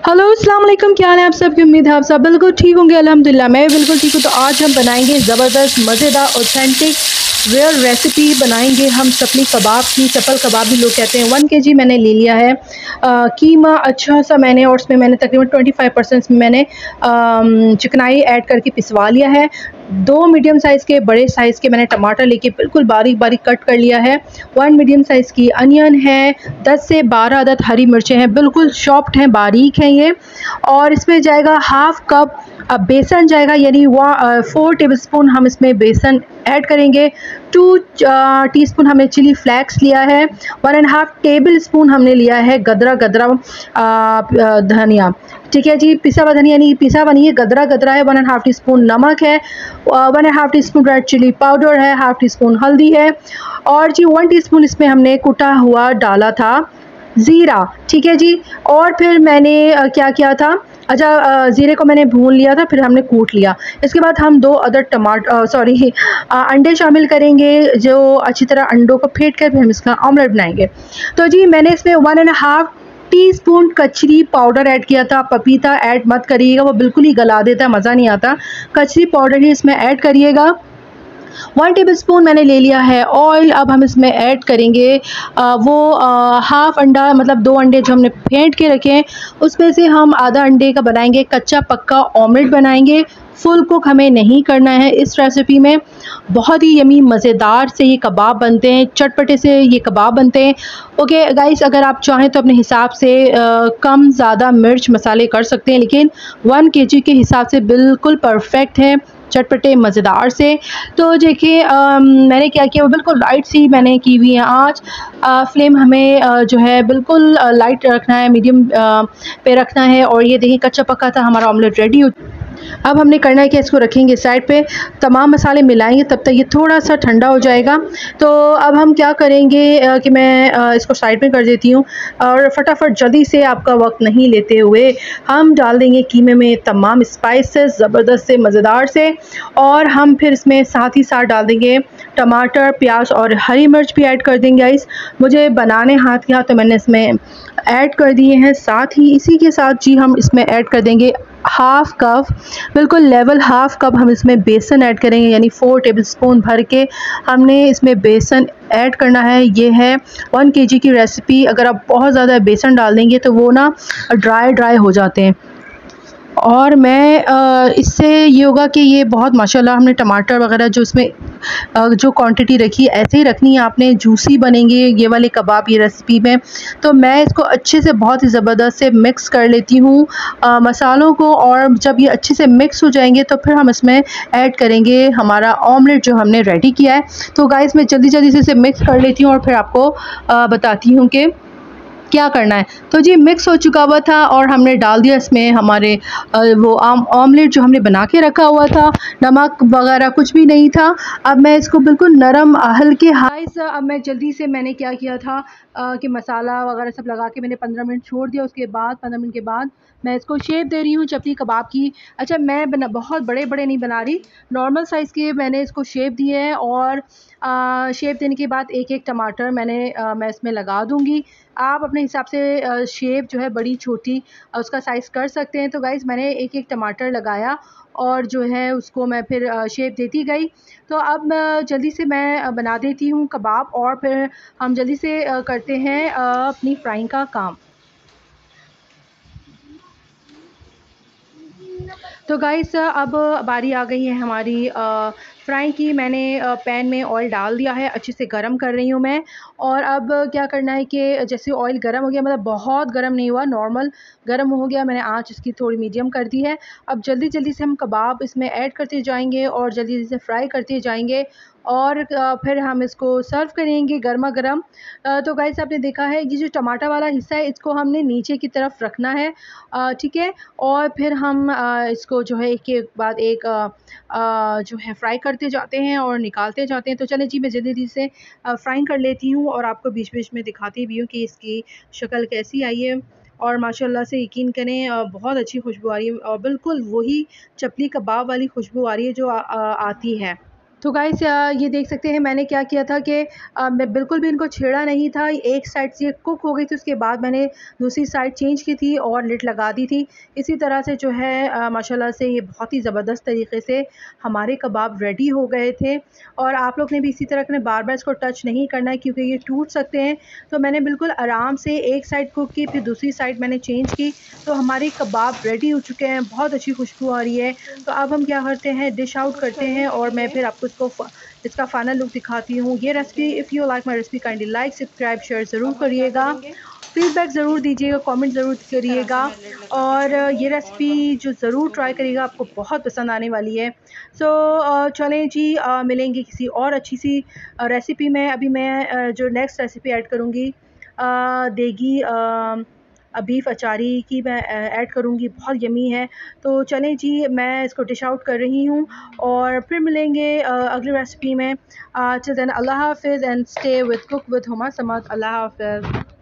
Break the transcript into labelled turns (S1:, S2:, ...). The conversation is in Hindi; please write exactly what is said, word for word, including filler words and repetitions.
S1: हेलो अस्सलाम वालेकुम, क्या हाल है आप सब की। उम्मीद है आप सब बिल्कुल ठीक होंगे। अल्हम्दुलिल्लाह मैं भी बिल्कुल ठीक हूँ। तो आज हम बनाएंगे ज़बरदस्त मज़ेदार ऑथेंटिक रियल रेसिपी बनाएंगे हम चपली कबाब की। चपल कबाब भी लोग कहते हैं। वन के जी मैंने ले लिया है आ, कीमा अच्छा सा मैंने, और उसमें मैंने तकरीबन ट्वेंटी फाइव परसेंट मैंने चिकनाई ऐड करके पिसवा लिया है। दो मीडियम साइज़ के बड़े साइज़ के मैंने टमाटर लेके बिल्कुल बारीक बारीक कट कर लिया है। वन मीडियम साइज़ की अनियन है। दस से बारह अदद हरी मिर्चें हैं, बिल्कुल चॉप्ड हैं, बारीक हैं ये। और इसमें जाएगा हाफ कप अब बेसन जाएगा, यानी वह फोर टेबलस्पून हम इसमें बेसन ऐड करेंगे। टू टीस्पून हमने चिली फ्लेक्स लिया है। One and half tablespoon हमने लिया है गदरा गदरा धनिया। ठीक है जी, पिसा हुआ धनिया नहीं, पिसा हुआ नहीं है, गदरा गदरा है। One and half teaspoon नमक है। One and half teaspoon red chilli powder है। हाफ टी स्पून हल्दी है। और जी वन टीस्पून इसमें हमने कुटा हुआ डाला था ज़ीरा। ठीक है जी। और फिर मैंने आ, क्या किया था, अच्छा ज़ीरे को मैंने भून लिया था, फिर हमने कूट लिया। इसके बाद हम दो अदर टमाटर सॉरी अंडे शामिल करेंगे, जो अच्छी तरह अंडों को फेंट कर फिर हम इसका ऑमलेट बनाएंगे। तो जी मैंने इसमें one and half teaspoon कचरी पाउडर ऐड किया था। पपीता ऐड मत करिएगा, वो बिल्कुल ही गला देता है, मज़ा नहीं आता। कचरी पाउडर ही इसमें ऐड करिएगा। वन टेबलस्पून मैंने ले लिया है ऑयल। अब हम इसमें ऐड करेंगे आ, वो आ, हाफ अंडा, मतलब दो अंडे जो हमने फेंट के रखे हैं, उसमें से हम आधा अंडे का बनाएंगे कच्चा पक्का ऑमलेट बनाएंगे। फुल कुक हमें नहीं करना है इस रेसिपी में। बहुत ही यमी मज़ेदार से ये कबाब बनते हैं, चटपटे से ये कबाब बनते हैं। ओके गाइस, अगर आप चाहें तो अपने हिसाब से आ, कम ज़्यादा मिर्च मसाले कर सकते हैं, लेकिन वन केजी के हिसाब से बिल्कुल परफेक्ट है, चटपटे मज़ेदार से। तो देखिए मैंने क्या किया, वो बिल्कुल लाइट सी मैंने की हुई है आँच। आ, फ्लेम हमें आ, जो है बिल्कुल आ, लाइट रखना है, मीडियम पे रखना है। और ये देखिए कच्चा पक्का था हमारा ऑमलेट रेडी हो। अब हमने करना है कि इसको रखेंगे साइड पे, तमाम मसाले मिलाएंगे, तब तक ये थोड़ा सा ठंडा हो जाएगा। तो अब हम क्या करेंगे आ, कि मैं आ, इसको साइड पे कर देती हूँ, और फटाफट जल्दी से आपका वक्त नहीं लेते हुए हम डाल देंगे कीमे में तमाम स्पाइसेस ज़बरदस्त से मज़ेदार से। और हम फिर इसमें साथ ही साथ डाल देंगे टमाटर, प्याज और हरी मिर्च भी ऐड कर देंगे। गाइस मुझे बनाने हाथ के हाथ तो मैंने इसमें ऐड कर दिए हैं। साथ ही इसी के साथ जी हम इसमें ऐड कर देंगे हाफ़ कप, बिल्कुल लेवल हाफ़ कप हम इसमें बेसन ऐड करेंगे, यानी फोर टेबलस्पून भर के हमने इसमें बेसन ऐड करना है। ये है वन केजी की रेसिपी। अगर आप बहुत ज़्यादा बेसन डाल देंगे तो वो ना ड्राई ड्राई हो जाते हैं। और मैं इससे ये होगा कि ये बहुत माशाल्लाह हमने टमाटर वगैरह जो इसमें जो क्वांटिटी रखी ऐसे ही रखनी है आपने, जूसी बनेंगे ये वाले कबाब ये रेसिपी में। तो मैं इसको अच्छे से बहुत ही ज़बरदस्त से मिक्स कर लेती हूँ मसालों को। और जब ये अच्छे से मिक्स हो जाएंगे तो फिर हम इसमें ऐड करेंगे हमारा ऑमलेट जो हमने रेडी किया है। तो गाइस मैं जल्दी जल्दी से इसे मिक्स कर लेती हूँ और फिर आपको बताती हूँ कि क्या करना है। तो जी मिक्स हो चुका हुआ था और हमने डाल दिया इसमें हमारे वो आम ऑमलेट जो हमने बना के रखा हुआ था। नमक वगैरह कुछ भी नहीं था। अब मैं इसको बिल्कुल नरम हल्के हाई सा, अब मैं जल्दी से मैंने क्या किया था आ, कि मसाला वगैरह सब लगा के मैंने पंद्रह मिनट छोड़ दिया। उसके बाद पंद्रह मिनट के बाद मैं इसको शेप दे रही हूँ चपली कबाब की। अच्छा मैं बना बहुत बड़े बड़े नहीं बना रही, नॉर्मल साइज़ के मैंने इसको शेप दिए हैं। और आ, शेप देने के बाद एक एक टमाटर मैंने आ, मैं इसमें लगा दूँगी। आप अपने हिसाब से शेप जो है बड़ी छोटी उसका साइज़ कर सकते हैं। तो गाइज़ मैंने एक एक टमाटर लगाया और जो है उसको मैं फिर शेप देती गई। तो अब जल्दी से मैं बना देती हूँ कबाब, और फिर हम जल्दी से करते हैं अपनी फ्राइंग का काम। तो गाइस अब बारी आ गई है हमारी फ्राई की। मैंने पैन में ऑयल डाल दिया है, अच्छे से गरम कर रही हूँ मैं। और अब क्या करना है कि जैसे ऑयल गरम हो गया, मतलब बहुत गरम नहीं हुआ, नॉर्मल गरम हो गया, मैंने आंच इसकी थोड़ी मीडियम कर दी है। अब जल्दी जल्दी से हम कबाब इसमें ऐड करते जाएंगे और जल्दी जल्दी से फ्राई करते जाएंगे, और फिर हम इसको सर्व करेंगे गर्मा गर्म। तो गाइस आपने देखा है ये जो टमाटर वाला हिस्सा है इसको हमने नीचे की तरफ रखना है, ठीक है। और फिर हम इसको जो है एक के बाद एक जो है फ्राई करते जाते हैं और निकालते जाते हैं। तो चलें जी मैं जल्दी जल्दी से फ्राई कर लेती हूँ और आपको बीच बीच में दिखाती भी हूँ कि इसकी शक्ल कैसी आई है। और माशाल्लाह से यकीन करें बहुत अच्छी खुशबू आ रही है, और बिल्कुल वही चपली कबाब वाली खुशबू आ रही है जो आ, आ, आती है। तो गाइस ये देख सकते हैं मैंने क्या किया था कि मैं बिल्कुल भी इनको छेड़ा नहीं था। एक साइड से कुक हो गई थी, उसके बाद मैंने दूसरी साइड चेंज की थी और लिड लगा दी थी। इसी तरह से जो है माशाल्लाह से ये बहुत ही ज़बरदस्त तरीके से हमारे कबाब रेडी हो गए थे। और आप लोग ने भी इसी तरह के बार बार इसको टच नहीं करना है क्योंकि ये टूट सकते हैं। तो मैंने बिल्कुल आराम से एक साइड कुक की, फिर दूसरी साइड मैंने चेंज की, तो हमारे कबाब रेडी हो चुके हैं। बहुत अच्छी खुशबू आ रही है। तो अब हम क्या करते हैं, डिश आउट करते हैं और मैं फिर आपको इसको इसका फाइनल लुक दिखाती हूँ। ये recipe, if you like my recipe kindly like subscribe share ज़रूर करिएगा, फीडबैक ज़रूर दीजिएगा, कमेंट ज़रूर करिएगा और ये रेसिपी जो ज़रूर ट्राई करिएगा, आपको बहुत पसंद आने वाली है। सो so, चलें जी, आ, मिलेंगे किसी और अच्छी सी रेसिपी में। अभी मैं जो नेक्स्ट रेसिपी ऐड करूँगी देगी बीफ अचारी की मैं ऐड करूँगी, बहुत यमी है। तो चलें जी, मैं इसको डिश आउट कर रही हूँ और फिर मिलेंगे अगली रेसिपी में। टिल देन अल्लाह हाफ़िज़ and stay with cook with Huma Samat. अल्लाह हाफ़िज़।